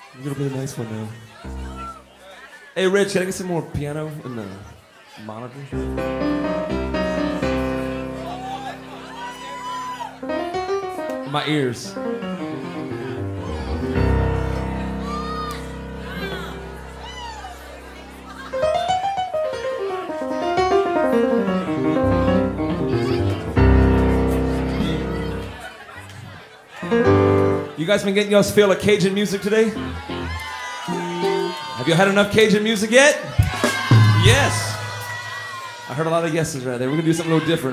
It'll be a nice one now. Hey, Rich, can I get some more piano in the monitor? My ears. You guys been getting y'all's feel of Cajun music today? Have you had enough Cajun music yet? Yes. I heard a lot of yeses right there. We're gonna do something a little different.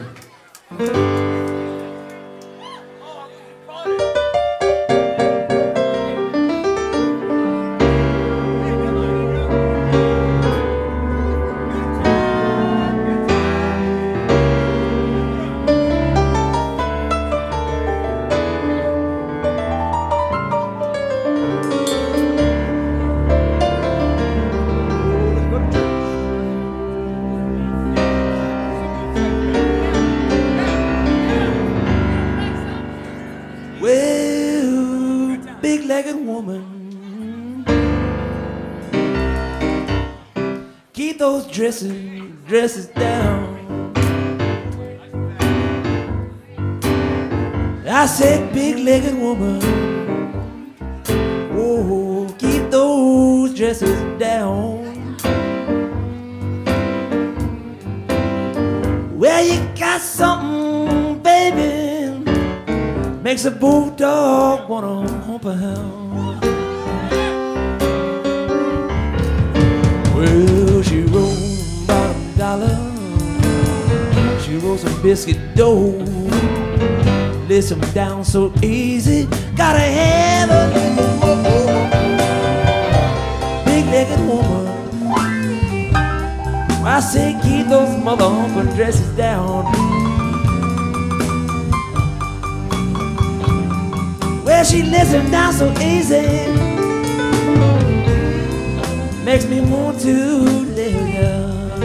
Dresses down. I said, big-legged woman, whoa, keep those dresses down. Well, you got something, baby, makes a bulldog wanna hump a hound. Well, she rolled $1. She rolled some biscuit dough. Lets them down so easy. Gotta have a big-legged woman. I say keep those mother humping dresses down. Well, she lets them down so easy. Makes me want to live down.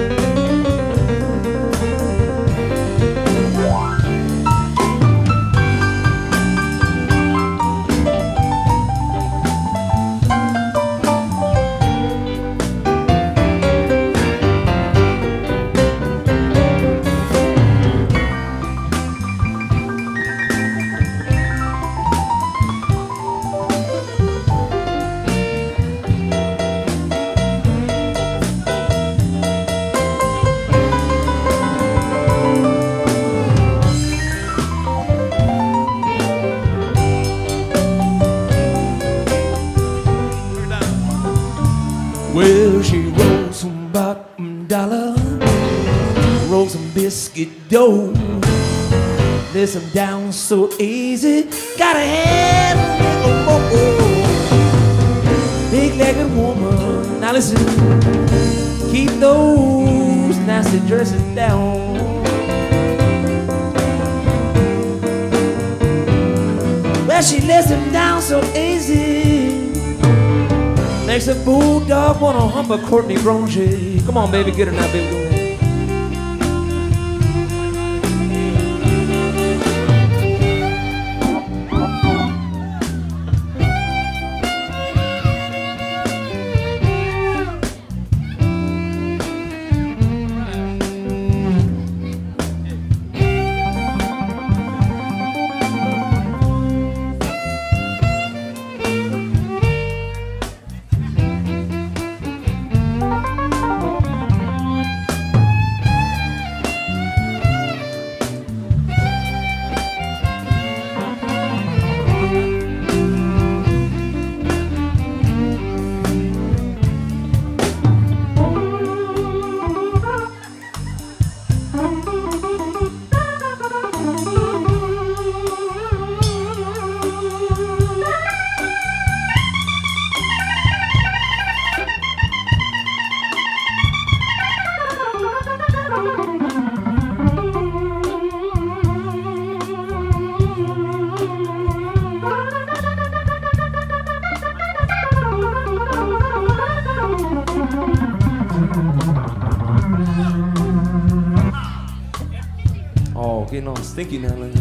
Well, she rolled some $1, rolled some biscuit dough, lets them down so easy. Gotta have a big-legged woman. Now listen, keep those nasty dresses down. Well, she lets them down so easy. Makes a bulldog wanna hump a Courtney Granger. Come on, baby, get her now, baby. Go ahead. Getting all stinky now. Like,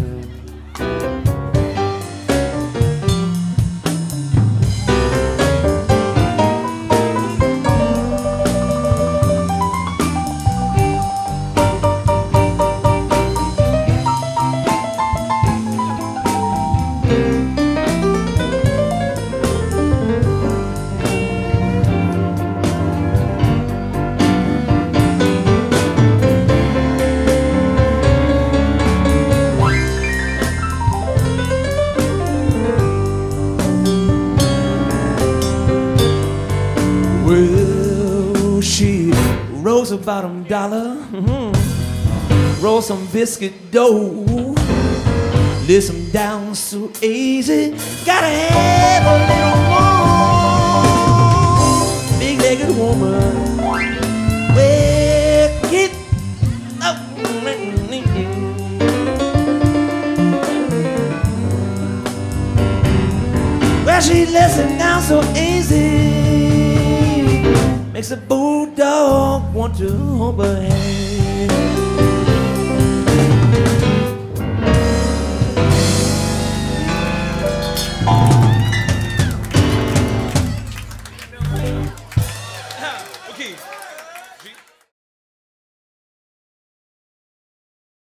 rolls a bottom dollar. Roll some biscuit dough. Listen down so easy. Gotta have a little more. Big-legged woman. Well, get up. Well, she listen down so easy. Makes a bulldog want to hump her head. Okay.